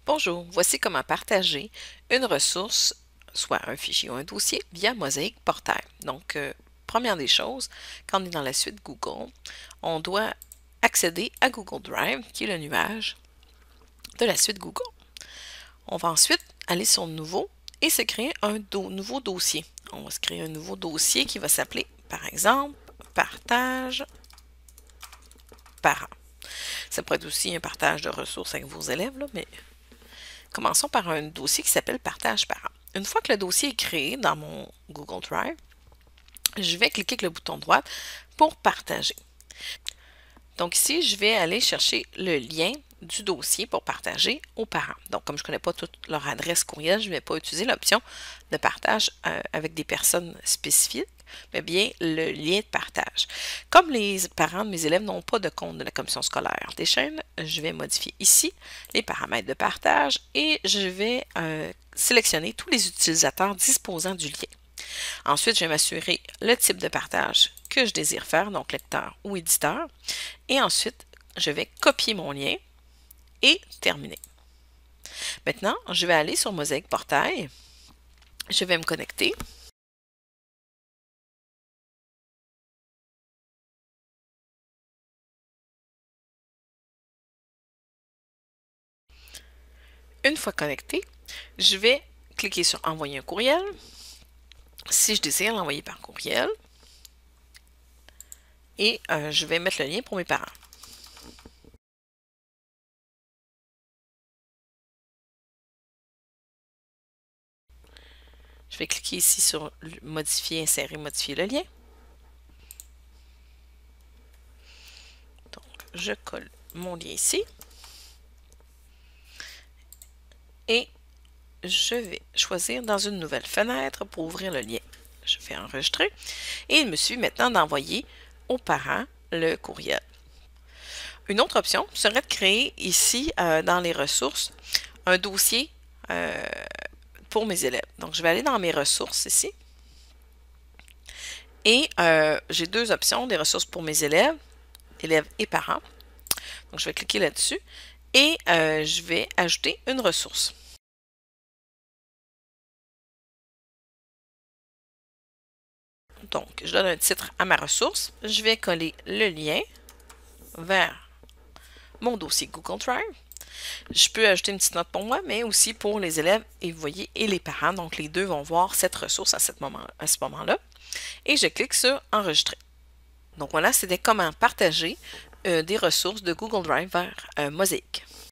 Bonjour, voici comment partager une ressource, soit un fichier ou un dossier, via Mosaic Portail. Donc, première des choses, quand on est dans la suite Google, on doit accéder à Google Drive, qui est le nuage de la suite Google. On va ensuite aller sur Nouveau et se créer un nouveau dossier. On va se créer un nouveau dossier qui va s'appeler, par exemple, Partage parent. Ça pourrait être aussi un partage de ressources avec vos élèves, là, mais commençons par un dossier qui s'appelle Partage parent. Une fois que le dossier est créé dans mon Google Drive, je vais cliquer avec le bouton droit pour partager. Donc ici, je vais aller chercher le lien du dossier pour partager aux parents. Donc, comme je ne connais pas toute leur adresse courriel, je ne vais pas utiliser l'option de partage avec des personnes spécifiques, mais bien le lien de partage. Comme les parents de mes élèves n'ont pas de compte de la commission scolaire des chaînes, je vais modifier ici les paramètres de partage et je vais sélectionner tous les utilisateurs disposant du lien. Ensuite, je vais m'assurer le type de partage que je désire faire, donc lecteur ou éditeur. Et ensuite, je vais copier mon lien et terminer. Maintenant, je vais aller sur Mosaic Portail. Je vais me connecter. Une fois connecté, je vais cliquer sur Envoyer un courriel. Si je désire l'envoyer par courriel. Et je vais mettre le lien pour mes parents. Je vais cliquer ici sur Modifier, insérer, modifier le lien. Donc, je colle mon lien ici. Et je vais choisir dans une nouvelle fenêtre pour ouvrir le lien. Je fais enregistrer et il me suffit maintenant d'envoyer aux parents le courriel. Une autre option serait de créer ici dans les ressources un dossier pour mes élèves. Donc je vais aller dans mes ressources ici et j'ai deux options, des ressources pour mes élèves et parents. Donc je vais cliquer là-dessus et je vais ajouter une ressource. Donc, je donne un titre à ma ressource. Je vais coller le lien vers mon dossier Google Drive. Je peux ajouter une petite note pour moi, mais aussi pour les élèves et vous voyez, et les parents. Donc, les deux vont voir cette ressource à ce moment-là. Et je clique sur Enregistrer. Donc, voilà, c'était comment partager des ressources de Google Drive vers Mosaic.